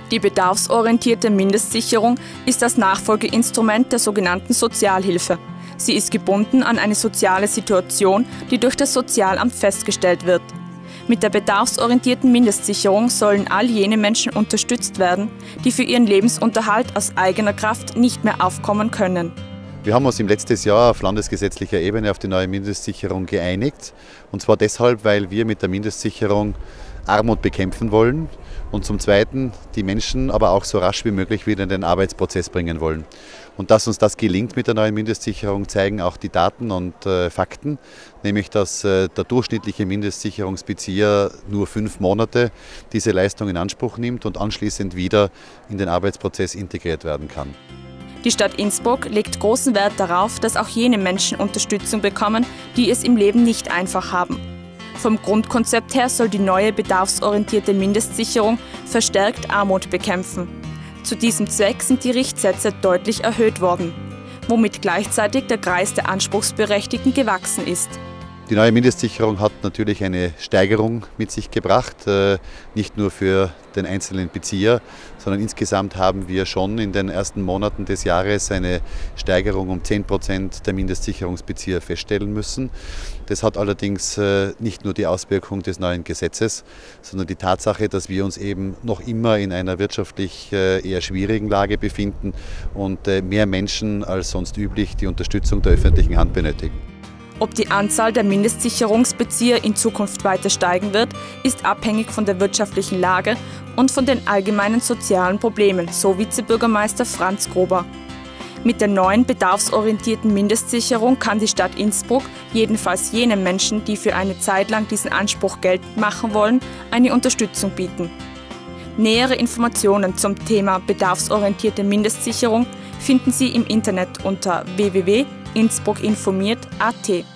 Die bedarfsorientierte Mindestsicherung ist das Nachfolgeinstrument der sogenannten Sozialhilfe. Sie ist gebunden an eine soziale Situation, die durch das Sozialamt festgestellt wird. Mit der bedarfsorientierten Mindestsicherung sollen all jene Menschen unterstützt werden, die für ihren Lebensunterhalt aus eigener Kraft nicht mehr aufkommen können. Wir haben uns im letzten Jahr auf landesgesetzlicher Ebene auf die neue Mindestsicherung geeinigt. Und zwar deshalb, weil wir mit der Mindestsicherung Armut bekämpfen wollen und zum Zweiten die Menschen aber auch so rasch wie möglich wieder in den Arbeitsprozess bringen wollen. Und dass uns das gelingt mit der neuen Mindestsicherung, zeigen auch die Daten und Fakten, nämlich dass der durchschnittliche Mindestsicherungsbezieher nur 5 Monate diese Leistung in Anspruch nimmt und anschließend wieder in den Arbeitsprozess integriert werden kann. Die Stadt Innsbruck legt großen Wert darauf, dass auch jene Menschen Unterstützung bekommen, die es im Leben nicht einfach haben. Vom Grundkonzept her soll die neue bedarfsorientierte Mindestsicherung verstärkt Armut bekämpfen. Zu diesem Zweck sind die Richtsätze deutlich erhöht worden, womit gleichzeitig der Kreis der Anspruchsberechtigten gewachsen ist. Die neue Mindestsicherung hat natürlich eine Steigerung mit sich gebracht, nicht nur für den einzelnen Bezieher, sondern insgesamt haben wir schon in den ersten Monaten des Jahres eine Steigerung um 10% der Mindestsicherungsbezieher feststellen müssen. Das hat allerdings nicht nur die Auswirkung des neuen Gesetzes, sondern die Tatsache, dass wir uns eben noch immer in einer wirtschaftlich eher schwierigen Lage befinden und mehr Menschen als sonst üblich die Unterstützung der öffentlichen Hand benötigen. Ob die Anzahl der Mindestsicherungsbezieher in Zukunft weiter steigen wird, ist abhängig von der wirtschaftlichen Lage und von den allgemeinen sozialen Problemen, so Vizebürgermeister Franz Grober. Mit der neuen bedarfsorientierten Mindestsicherung kann die Stadt Innsbruck jedenfalls jenen Menschen, die für eine Zeit lang diesen Anspruch geltend machen wollen, eine Unterstützung bieten. Nähere Informationen zum Thema bedarfsorientierte Mindestsicherung finden Sie im Internet unter www.innsbruckinformiert.at.